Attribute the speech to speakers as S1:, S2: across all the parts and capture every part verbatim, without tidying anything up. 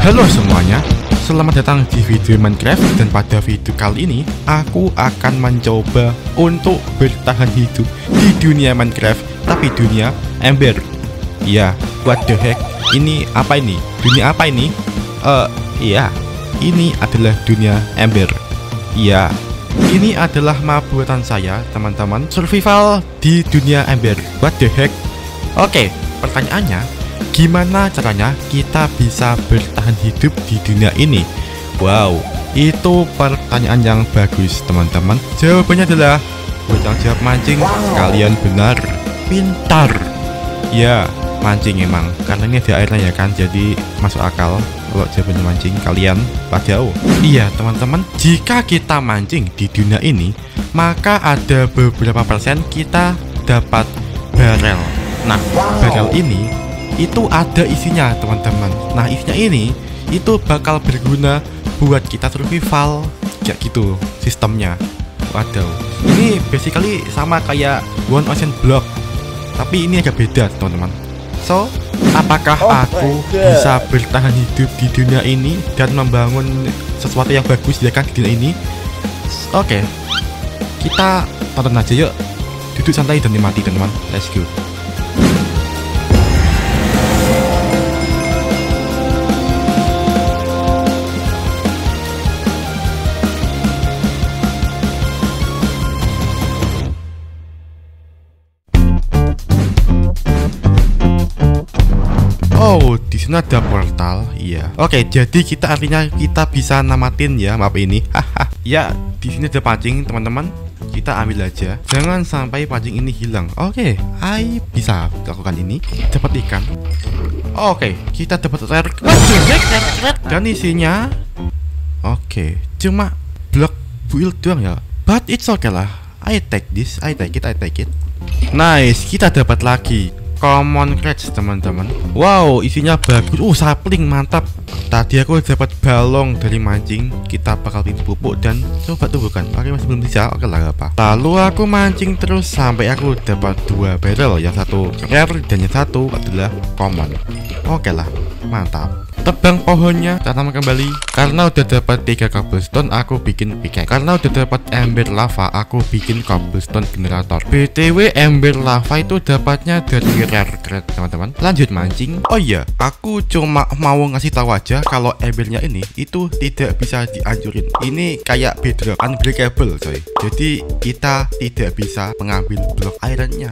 S1: Halo semuanya, selamat datang di video Minecraft. Dan pada video kali ini aku akan mencoba untuk bertahan hidup di dunia Minecraft, tapi dunia Ember. Ya, what the heck, ini apa ini? Dunia apa ini? Eh, uh, iya, ini adalah dunia Ember. Ya, ini adalah map buatan saya, teman-teman. Survival di dunia Ember. What the heck? Oke, pertanyaannya, gimana caranya kita bisa bertahan hidup di dunia ini? Wow, itu pertanyaan yang bagus, teman-teman. Jawabannya adalah bertanggung jawab mancing. Kalian benar, pintar. Ya, mancing emang, karena ini ada airnya ya kan, jadi masuk akal kalau jawabannya mancing. Kalian padahal iya, teman-teman, jika kita mancing di dunia ini, maka ada beberapa persen kita dapat barel. Nah, barel ini itu ada isinya, teman-teman. Nah, isinya ini itu bakal berguna buat kita survival, kayak gitu sistemnya. Waduh, ini basically sama kayak One Ocean Block, tapi ini agak beda, teman-teman. So, apakah oh aku bisa bertahan hidup di dunia ini dan membangun sesuatu yang bagus ya kan di dunia ini? Oke, kita tonton aja yuk. Duduk santai dan nikmati, teman-teman. Let's go. Oh, di sini ada portal, iya. Oke, jadi kita artinya kita bisa namatin ya map ini. Haha. Ya, di sini ada pancing, teman-teman. Kita ambil aja. Jangan sampai pancing ini hilang. Oke, I bisa lakukan ini. Dapat ikan. Oke, kita dapat rare. Dan isinya, oke, cuma blok build doang ya. But it's okay lah. I take this, I take it, I take it. Nice, kita dapat lagi common crates, teman-teman. Wow, isinya bagus. Uh, sapling mantap. Tadi aku dapat balong dari mancing. Kita bakal bikin pupuk dan coba tumbuhkan. Oke, masih belum bisa. Oke lah, gak apa. Lalu aku mancing terus sampai aku dapat dua barrel. Yang satu rare dan yang satu adalah common. Oke lah, mantap. Tebang pohonnya, tanam kembali. Karena udah dapat tiga cobblestone, aku bikin pickaxe. Karena udah dapat ember lava, aku bikin cobblestone generator. B T W ember lava itu dapatnya dari rare crate, teman-teman. Lanjut mancing. Oh iya, aku cuma mau ngasih tahu aja kalau embernya ini itu tidak bisa dihancurin. Ini kayak bedrock, unbreakable coy. Jadi kita tidak bisa mengambil blok ironnya.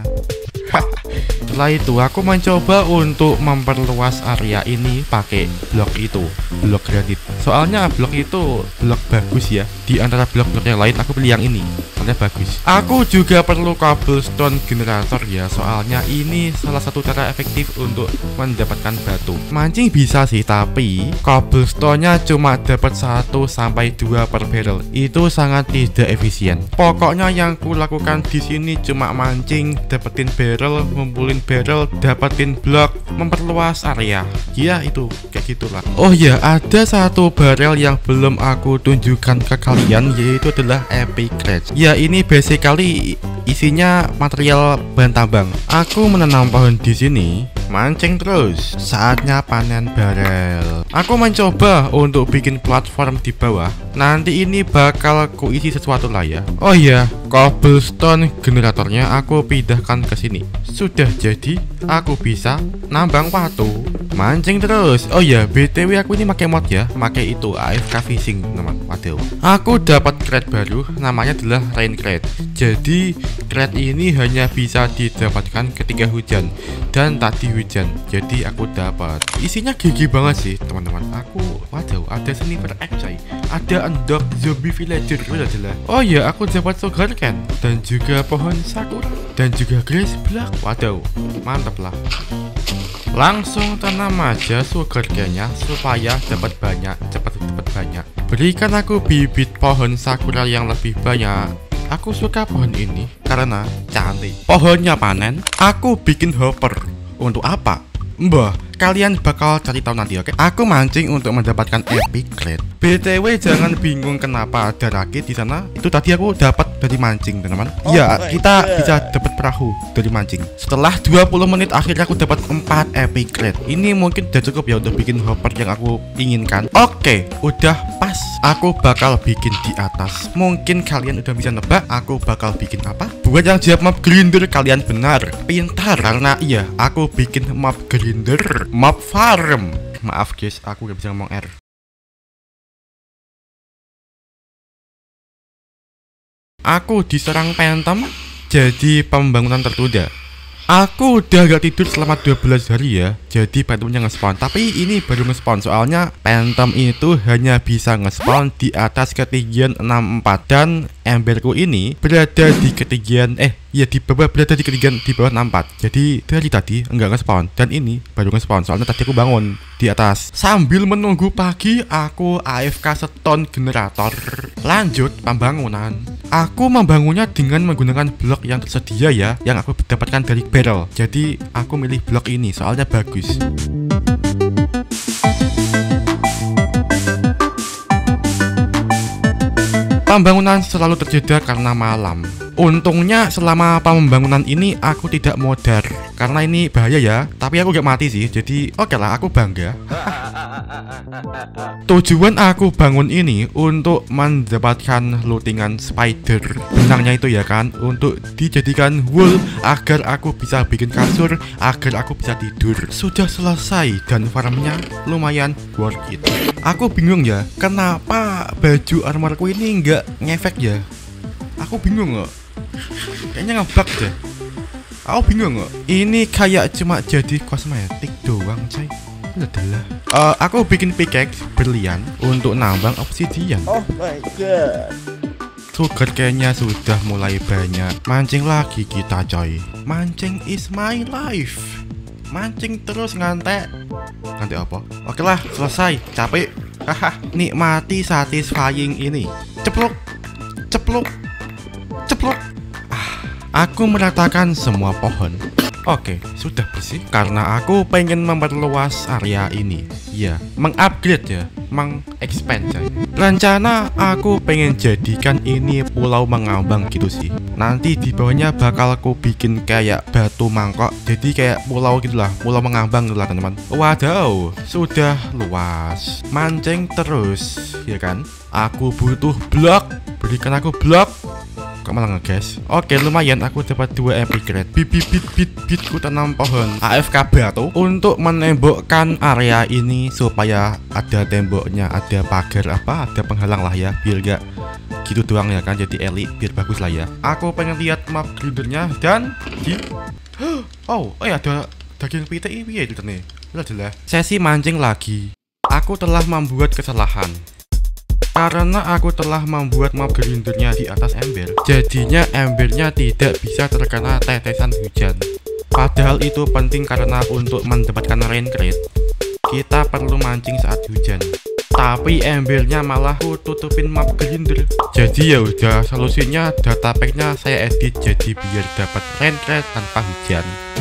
S1: Setelah itu aku mencoba untuk memperluas area ini pakai blok itu, blok granit. Soalnya blok itu blok bagus ya. Di antara blok-blok yang lain aku pilih yang ini, soalnya bagus. Aku juga perlu cobblestone generator ya, soalnya ini salah satu cara efektif untuk mendapatkan batu. Mancing bisa sih, tapi cobblestone-nya cuma dapat satu sampai dua per barrel. Itu sangat tidak efisien. Pokoknya yang ku lakukan di sini cuma mancing, dapetin barrel, ngumpulin barrel, dapetin blok, memperluas area. Ya itu kayak gitulah. Oh ya, ada satu barrel yang belum aku tunjukkan ke kalian, yaitu adalah epic crates. Ya, ini basically isinya material bahan tambang. Aku menanam pohon di sini, mancing terus. Saatnya panen barrel. Aku mencoba untuk bikin platform di bawah. Nanti ini bakal ku isi sesuatu lah ya. Oh iya, cobblestone generatornya aku pindahkan ke sini. Sudah jadi, aku bisa nambang batu, mancing terus. Oh ya, B T W aku ini pakai mod ya, pakai itu A F K fishing, teman. Waduh. Aku dapat crate baru, namanya adalah rain crate. Jadi crate ini hanya bisa didapatkan ketika hujan dan tadi hujan. Jadi aku dapat. Isinya gigi banget sih, teman-teman. Aku, waduh, ada sniper egg coy. Ada endok zombie villager adalah. Oh ya, aku dapat sugar cane dan juga pohon sakura dan juga grass block. Waduh, mantap lah. Langsung tanam aja sugar cane-nya supaya dapat banyak, cepat dapat banyak. Berikan aku bibit pohon sakura yang lebih banyak. Aku suka pohon ini karena cantik. Pohonnya panen, aku bikin hopper. Untuk apa? Mbah, kalian bakal cari tahu nanti, oke? Aku mancing untuk mendapatkan epic crate. B T W jangan bingung kenapa ada rakit di sana. Itu tadi aku dapat dari mancing, teman-teman. Iya, oh kita God. bisa dapat perahu dari mancing. Setelah dua puluh menit akhirnya aku dapat empat epic crate. Ini mungkin udah cukup ya untuk bikin hopper yang aku inginkan. Oke, udah pas. Aku bakal bikin di atas. Mungkin kalian udah bisa nebak aku bakal bikin apa? Buat yang jawab mob grinder, kalian benar, pintar. Karena iya, aku bikin mob grinder, mob farm. Maaf guys, aku gak bisa ngomong R. Aku diserang Phantom, jadi pembangunan tertunda. Aku udah gak tidur selama dua belas hari ya. Jadi Phantomnya nge-spawn. Tapi ini baru nge-spawn. Soalnya Phantom itu hanya bisa nge-spawn di atas ketinggian enam puluh empat. Dan emberku ini berada di ketinggian Eh ya di bawah, berada di ketinggian di bawah enam puluh empat. Jadi dari tadi enggak nge-spawn. Dan ini baru nge-spawn. Soalnya tadi aku bangun di atas. Sambil menunggu pagi, aku A F K seton generator. Lanjut pembangunan. Aku membangunnya dengan menggunakan blok yang tersedia ya, yang aku dapatkan dari barrel. Jadi aku milih blok ini soalnya bagus. Pembangunan selalu terjeda karena malam. Untungnya selama pembangunan ini aku tidak modar, karena ini bahaya ya. Tapi aku gak mati sih, jadi oke lah, aku bangga. Tujuan aku bangun ini untuk mendapatkan lootingan spider. Benangnya itu ya kan, untuk dijadikan wool agar aku bisa bikin kasur, agar aku bisa tidur. Sudah selesai dan farmnya lumayan worth it. Aku bingung ya, kenapa baju armorku ini nggak ngefek ya? Aku bingung kok. Kayaknya ngebug deh. Aku bingung kok. Ini kayak cuma jadi kosmetik doang, coy. Adalah. Uh, aku bikin pickaxe berlian untuk nambang obsidian. Oh my god. Sugar kayaknya sudah mulai banyak. Mancing lagi kita, coy. Mancing is my life. Mancing terus ngantek. Ngantek apa? Oke lah, selesai. Capek. Haha, nikmati satisfying ini. Ceplok. Ceplok. Ceplok. Ah, aku meratakan semua pohon. Oke, sudah bersih. Karena aku pengen memperluas area ini. Ya, mengupgrade ya, mengexpand ya. Rencana aku pengen jadikan ini pulau mengambang gitu sih. Nanti di bawahnya bakal aku bikin kayak batu mangkok. Jadi kayak pulau gitulah, pulau mengambang gitulah teman-teman. Wadaw, sudah luas. Mancing terus, ya kan? Aku butuh blok. Berikan aku blok. Kok malah ngegas? Oke, lumayan aku dapat dua epic crate. Bit bit bit bit bit ku tanam pohon A F K batu untuk menembokkan area ini supaya ada temboknya, ada pagar apa, ada penghalang lah ya, biar gak gitu doang ya kan, jadi elit, biar bagus lah ya. Aku pengen lihat map grindernya dan di oh, oh ya ada daging P T I ya itu nih. Udah sesi mancing lagi. Aku telah membuat kesalahan. Karena aku telah membuat mob grindernya di atas ember, jadinya embernya tidak bisa terkena tetesan hujan. Padahal itu penting karena untuk mendapatkan rain crate, kita perlu mancing saat hujan. Tapi embernya malah aku tutupin mob grinder. Jadi ya udah, solusinya data packnya saya edit jadi biar dapat rain crate tanpa hujan.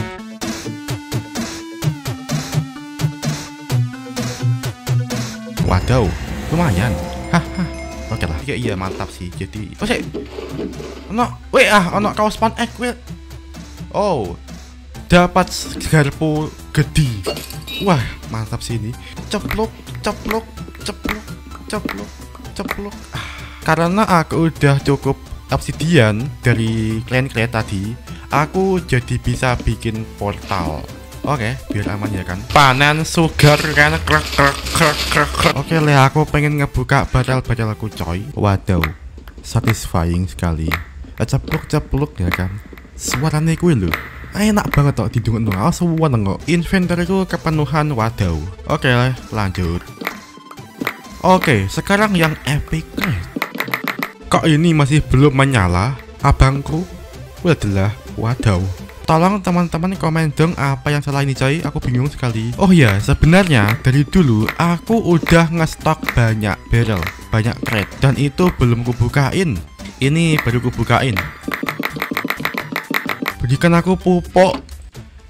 S1: Wadaw, lumayan. Haha, oke lah. Iya iya mantap sih. Jadi, oh sih, ono, weh ah, ono kaos spawn egg weh. Oh, dapat garpu gede. Wah, mantap sih ini. Ceplok, ceplok, ceplok, ceplok, ceplok. Ah, karena aku udah cukup obsidian dari clan crate tadi, aku jadi bisa bikin portal. Oke, biar aman ya kan. Panen sugar kan. Krek krek krek krek krek. Oke leh, aku pengen ngebuka barrel-barrel aku coy. Wadaw, satisfying sekali. Cepluk-cepluk ya kan. Suaranya gue lho enak banget kok didungin dong. Awas suara kok. Inventoryku kepenuhan. Wadaw. Oke leh, lanjut. Oke, sekarang yang epic. Kok ini masih belum menyala, abangku? Wadahlah, wadaw. Tolong teman-teman komen dong apa yang salah ini coy, aku bingung sekali. Oh ya, sebenarnya dari dulu aku udah ngestok banyak barrel, banyak crate, dan itu belum kubukain. Ini baru kubukain. Berikan aku pupuk.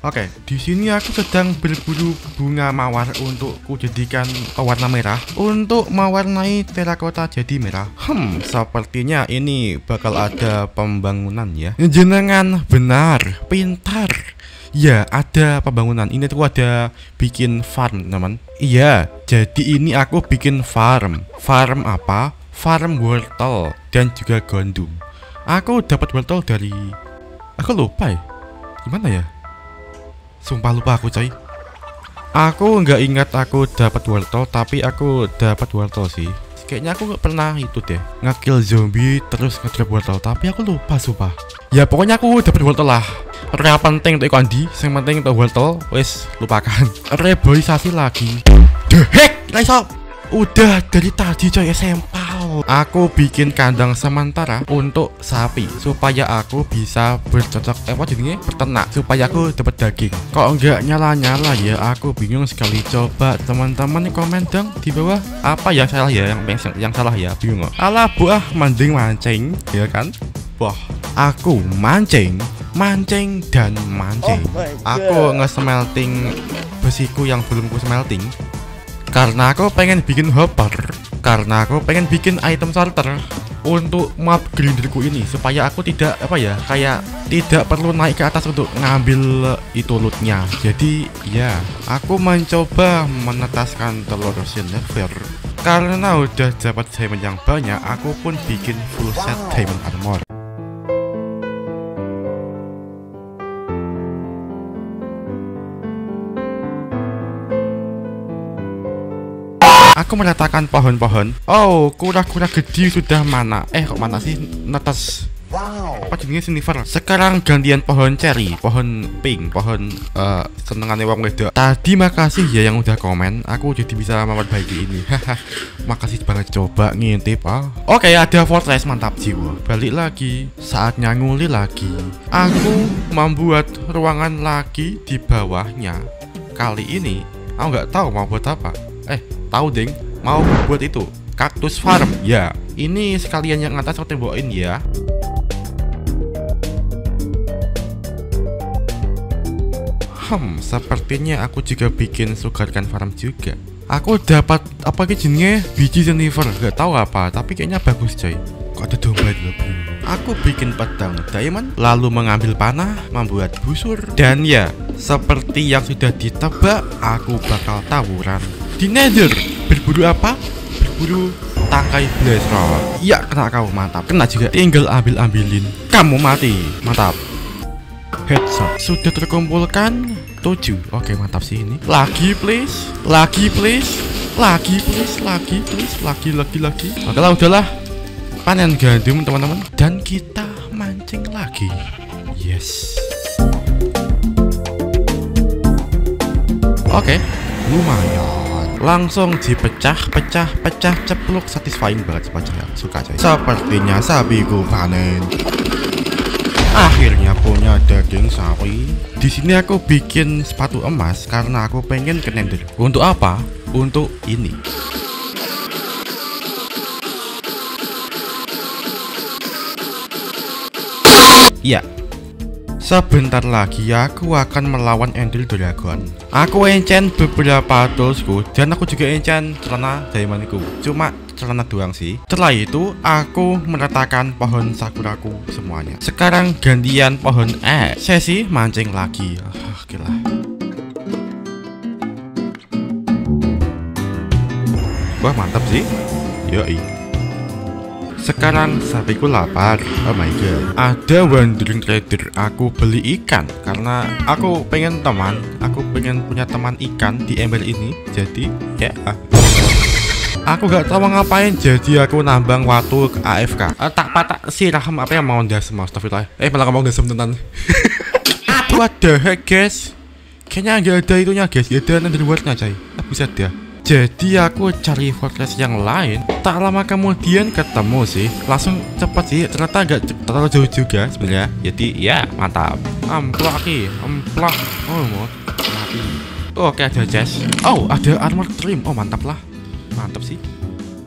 S1: Oke, di sini aku sedang berburu bunga mawar untuk kujadikan warna merah untuk mewarnai terakota jadi merah. Hmm, sepertinya ini bakal ada pembangunan ya. Jenengan benar, pintar. Ya, ada pembangunan. Ini tuh ada bikin farm, teman. Iya, jadi ini aku bikin farm. Farm apa? Farm wortel dan juga gandum. Aku dapat wortel dari, aku lupa ya. Gimana ya? Sumpah lupa aku, coy. Aku nggak ingat aku dapat wortel, tapi aku dapat wortel sih. Kayaknya aku nggak pernah itu deh, nge-kill zombie terus nge-drop wortel, tapi aku lupa sumpah. Ya pokoknya aku dapat wortel lah. Rea penting untuk Andi, yang penting untuk wortel, wes lupakan. Reboisasi lagi. The heck, Laisop. Udah dari tadi coy, sempal. Aku bikin kandang sementara untuk sapi supaya aku bisa bercocok eh apa jadinya berternak, supaya aku dapat daging. Kok enggak nyala-nyala ya? Aku bingung sekali. Coba teman-teman komen dong di bawah apa yang salah ya, yang yang, yang salah ya, bingung. Alah buah mending mancing, ya kan? Wah, aku mancing, mancing dan mancing. Oh aku nge-smelting besiku yang belum ku smelting. Karena aku pengen bikin hopper, karena aku pengen bikin item sorter untuk map grinderku ini supaya aku tidak apa ya kayak tidak perlu naik ke atas untuk ngambil itu lootnya. Jadi ya aku mencoba menetaskan telur silver. Karena udah dapat diamond yang banyak, aku pun bikin full set diamond armor. Aku meratakan pohon-pohon. Oh, kura-kura gede sudah mana? Eh, kok mana sih? Netes. Wow. Apa jenisnya silver? Sekarang gantian pohon cherry, pohon pink, pohon uh, senengannya wong wedok. Tadi makasih ya yang udah komen. Aku jadi bisa memperbaiki ini. Haha. Makasih banget, coba ngintip. Ah. Oke, ada fortress, mantap jiwa. Balik lagi. Saatnya nguli lagi. Aku membuat ruangan lagi di bawahnya. Kali ini aku nggak tahu mau buat apa. Eh, tahu ding, mau buat itu kaktus farm ya. Ini sekalian yang atas aku tembokin ya. Hmm, sepertinya aku juga bikin sugarcane farm juga. Aku dapat apa jenisnya biji silver, gak tahu apa, tapi kayaknya bagus coy. Kok ada domba dulu. Aku bikin pedang diamond, lalu mengambil panah, membuat busur, dan ya seperti yang sudah ditebak, aku bakal tawuran di nether. Berburu apa? Berburu tangkai blazer. Ya, kena kau, mantap. Kena juga, tinggal ambil-ambilin. Kamu mati, mantap. Headshot sudah terkumpulkan tujuh. Oke, mantap sih ini. Lagi please, lagi please, lagi please, lagi please, lagi lagi lagi. Oke lah, udahlah. Panen gandum teman-teman, dan kita mancing lagi. Yes. Oke, lumayan. Langsung dipecah, pecah, pecah, ceplok, satisfying banget pecah. Suka coy. Sepertinya sapiku panen. Akhirnya punya daging sapi. Di sini aku bikin sepatu emas karena aku pengen ke nether. Untuk apa? Untuk ini. Ya. Sebentar lagi aku akan melawan Ender Dragon. Aku enchant beberapa toolsku dan aku juga enchant celana diamondku. Cuma celana doang sih. Setelah itu aku meratakan pohon sakuraku semuanya. Sekarang gantian pohon es. Sesi mancing lagi. Ah, gila. Wah, mantap sih. Yoi. Sekarang sapiku lapar. Oh my god. Ada wandering trader. Aku beli ikan karena aku pengen teman. Aku pengen punya teman ikan di ember ini. Jadi ya. Aku gak tahu ngapain. Jadi aku nambang waktu ke A F K. Uh, tak patah si Raham apa yang mau dasem. Astagfirullah. Eh malah ngomong dasem tenan. What the heck guys? Kayaknya gak ada itunya guys. Gak ada nanti rewardnya coy. Bisa dah. Jadi aku cari fortress yang lain. Tak lama kemudian ketemu sih. Langsung cepet sih. Ternyata gak terlalu jauh juga sebenarnya. Jadi ya mantap. Amplok lagi. Amplok. Oh mau mati. Oh, oke ada chest. Oh ada armor trim. Oh mantap lah. Mantap sih.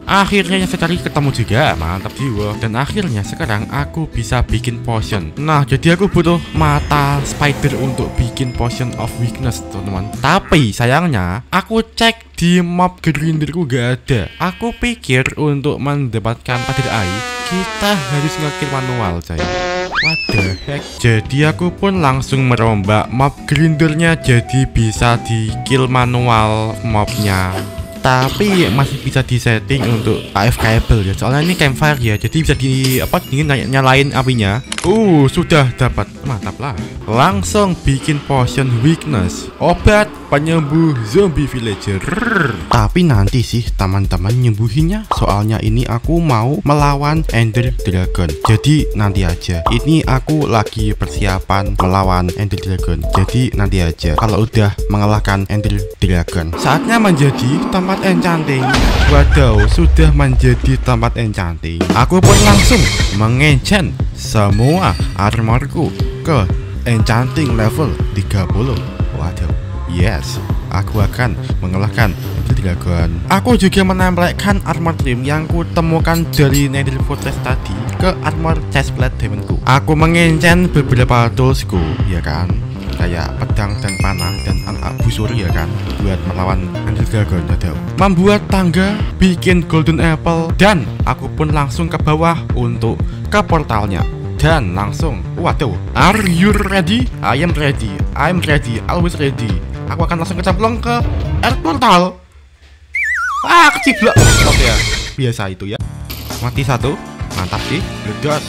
S1: Akhirnya sekali ketemu juga, mantap jiwa. Dan akhirnya sekarang aku bisa bikin potion. Nah, jadi aku butuh mata spider untuk bikin potion of weakness, teman-teman. Tapi sayangnya aku cek di mob grinderku gak ada. Aku pikir untuk mendapatkan padir air kita harus ngekill manual, coy. What the heck? Jadi aku pun langsung merombak mob grindernya, jadi bisa di kill manual mobnya. Tapi masih bisa disetting untuk A F K-able ya. Soalnya ini campfire ya, jadi bisa di apa dingin nyalain apinya. Uh, sudah dapat. Mantap lah. Langsung bikin potion weakness, obat penyembuh zombie villager. Tapi nanti sih teman-teman nyembuhinya, soalnya ini aku mau melawan Ender Dragon. Jadi nanti aja. Ini aku lagi persiapan melawan Ender Dragon. Jadi nanti aja. Kalau udah mengalahkan Ender Dragon, saatnya menjadi tempat enchanting. Waduh, sudah menjadi tempat enchanting. Aku pun langsung mengenchant semua armorku ke enchanting level tiga puluh. Waduh, yes, aku akan mengalahkan Dragon. Aku juga menempelkan armor trim yang ku temukan dari Nether Fortress tadi ke armor chestplate diamondku. Aku mengenchant beberapa toolsku, ya kan, kayak pedang dan panah dan anak busur, ya kan, buat melawan Ender Dragon. Waduh, membuat tangga, bikin golden apple, dan aku pun langsung ke bawah untuk ke portalnya. Dan langsung, waduh, are you ready? I am ready, I'm ready, always ready. Aku akan langsung kecemplung ke air portal. Ah, keciblok. Oke ya, biasa itu ya. Mati satu, mantap sih. Ledas,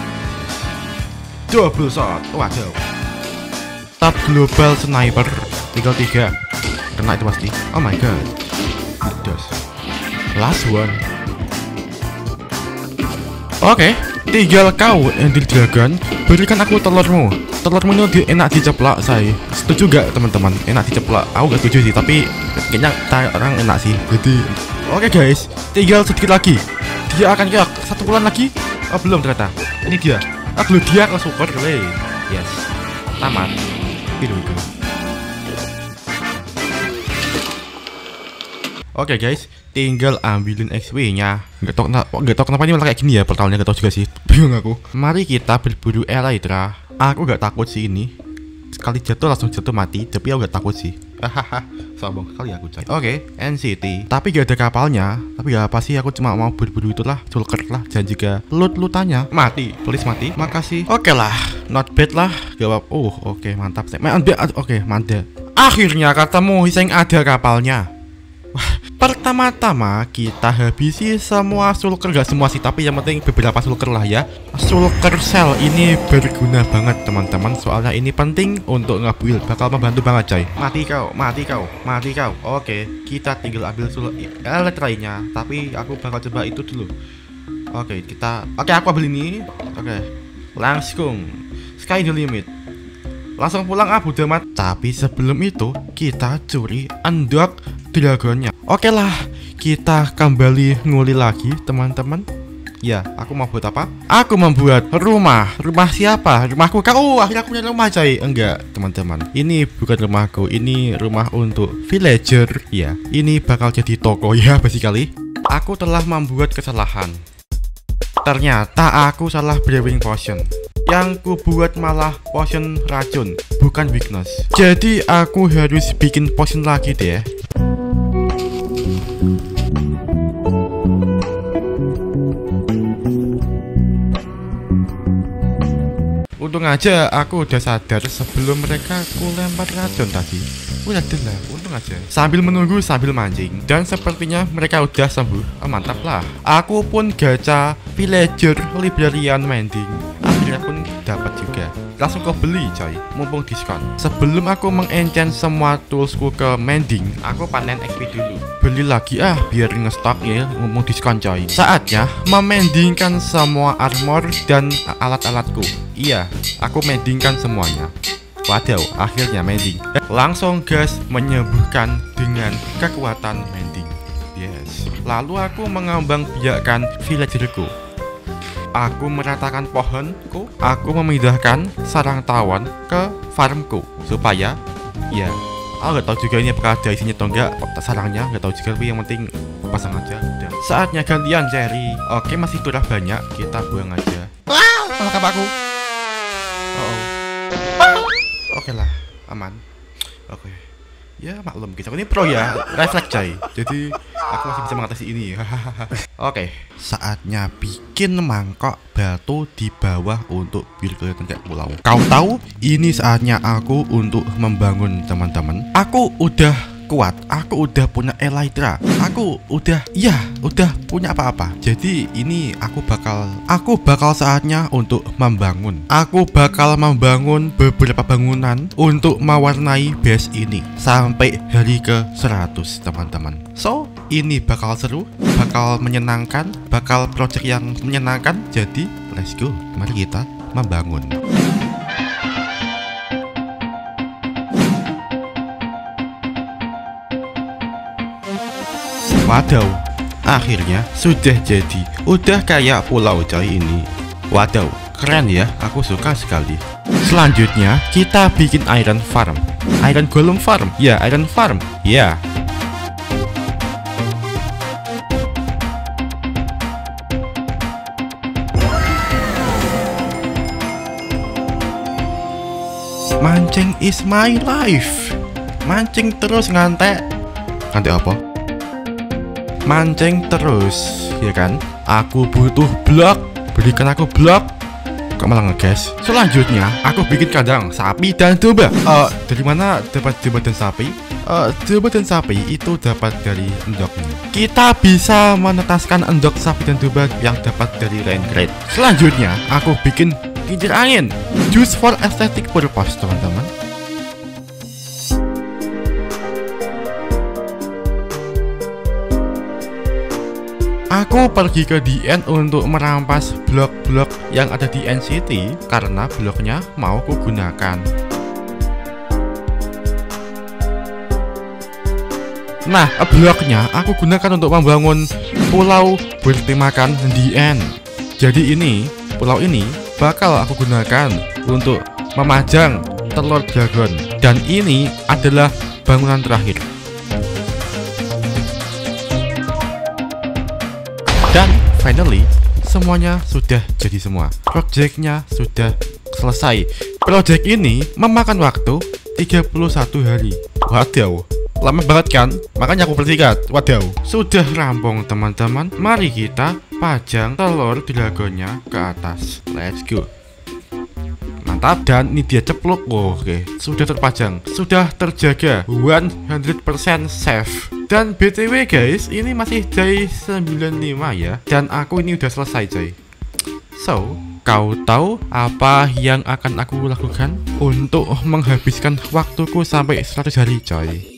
S1: double shot. Waduh, top global sniper, tinggal tiga, kena itu pasti. Oh my god, ledas. Last one. Oke, okay. Tinggal kau Ender Dragon, berikan aku telurmu. Telurmu itu enak diceplak, saya. Setuju gak teman-teman? Enak diceplak. Aku gak setuju sih, tapi kayaknya orang enak sih. Jadi, oke okay guys, tinggal sedikit lagi. Dia akan kira satu bulan lagi. Oh belum ternyata. Ini dia. Ah belum, dia ke super leh. Yes, tamat. Itu itu. Oke okay guys, tinggal ambilin X P-nya. Gak tau, gak tau kenapa ini malah kayak gini ya portalnya, gak tau juga sih. Bingung aku. Mari kita berburu Elytra. Aku gak takut sih ini. Sekali jatuh langsung jatuh mati, tapi aku gak takut sih. Hahaha, sombong sekali aku coy. Oke, okay, N C T. Tapi gak ada kapalnya. Tapi gak apa sih, aku cuma mau berburu itulah, shulker lah, dan juga loot-lootannya. Mati, please mati. Makasih. Oke okay lah, not bad lah. Gak apa. Oh, oke okay, mantap. Oke, okay, mantap. Akhirnya ketemu yang ada kapalnya. Pertama-tama kita habisi semua shulker, gak semua sih, tapi yang penting beberapa shulker lah ya. Shulker cell ini berguna banget teman-teman, soalnya ini penting untuk nge-build, bakal membantu banget coy. Mati kau, mati kau, mati kau. Oke, kita tinggal ambil Elytra-nya, tapi aku bakal coba itu dulu. Oke, kita, oke aku ambil ini. Oke, langsung sky the limit. Langsung pulang Abu Damat. Tapi sebelum itu kita curi unlock dragonnya. Oke lah, kita kembali nguli lagi teman-teman. Ya, aku mau buat apa? Aku membuat rumah. Rumah siapa? Rumahku. Kau, oh, akhirnya aku punya rumah coy. Enggak teman-teman, ini bukan rumahku. Ini rumah untuk villager. Ya, ini bakal jadi toko ya basically. Aku telah membuat kesalahan. Ternyata aku salah brewing potion. Yang ku buat malah potion racun, bukan weakness. Jadi aku harus bikin potion lagi deh. Untung aja aku udah sadar sebelum mereka ku lempar racun tadi. Udah lah, untung aja. Sambil menunggu sambil mancing, dan sepertinya mereka udah sembuh. Oh, mantap lah. Aku pun gacha villager librarian mending. Akhirnya pun dapat juga. Langsung kau beli coy, mumpung diskon. Sebelum aku mengenchant semua toolsku ke mending, aku panen X P dulu. Beli lagi ah, biar ngestok ya, mumpung diskon coy. Saatnya memendingkan semua armor dan alat-alatku. Iya, aku mendingkan semuanya. Waduh, akhirnya mending. Langsung gas menyembuhkan dengan kekuatan mending. Yes. Lalu aku mengembang biakkan villagerku. Aku meratakan pohonku. Aku memindahkan sarang tawon ke farmku supaya, ya, aku gak tahu juga ini apakah ada isinya atau enggak sarangnya, gak tahu juga, tapi yang penting pasang aja udah. Saatnya gantian Cherry. Oke, masih turah banyak, kita buang aja. Wah, malah kapakku. Oh, oh. Oke lah, aman. Oke. Ya maklum, kita ini pro ya, refleks coy. Jadi aku masih bisa mengatasi ini. Oke, saatnya bikin mangkok batu di bawah untuk biar kelihatan kayak pulau. Kau tahu, ini saatnya aku untuk membangun teman-teman. Aku udah kuat, aku udah punya elytra, aku udah, ya, udah punya apa-apa. Jadi ini aku bakal, aku bakal saatnya untuk membangun. Aku bakal membangun beberapa bangunan untuk mewarnai base ini sampai hari ke seratus teman-teman. So, ini bakal seru, bakal menyenangkan, bakal project yang menyenangkan. Jadi, let's go, mari kita membangun. Wadaw, akhirnya sudah jadi. Udah kayak pulau coy ini. Wadaw, keren ya, aku suka sekali. Selanjutnya kita bikin iron farm. Iron golem farm, ya iron farm, ya. Mancing is my life. Mancing terus ngantek. Ngantek apa? Mancing terus, ya kan? Aku butuh blok, berikan aku blok. Kok malah ngegas? Selanjutnya, aku bikin kandang sapi dan domba. Uh, dari mana dapat domba dan sapi? Uh, domba dan sapi itu dapat dari endoknya. Kita bisa menetaskan endok sapi dan domba yang dapat dari rain crate. Selanjutnya, aku bikin kincir angin, just for aesthetic purpose, teman-teman. Aku pergi ke D N untuk merampas blok-blok yang ada di N C T karena bloknya mau kugunakan. Nah, bloknya aku gunakan untuk membangun pulau bertemakan D N. Jadi ini, pulau ini bakal aku gunakan untuk memajang telur dragon. Dan ini adalah bangunan terakhir. Dan finally, semuanya sudah jadi semua. Projectnya sudah selesai. Project ini memakan waktu tiga puluh satu hari. Wadaw, lama banget kan? Makanya aku bertikat. Wadaw, sudah rampung teman-teman. Mari kita pajang telur dragonnya ke atas. Let's go. Mantap, dan ini dia ceplok. Oh, oke, sudah terpajang, sudah terjaga, seratus persen safe. Dan B T W guys, ini masih day sembilan puluh lima ya. Dan aku ini udah selesai coy. So, kau tahu apa yang akan aku lakukan untuk menghabiskan waktuku sampai seratus hari coy?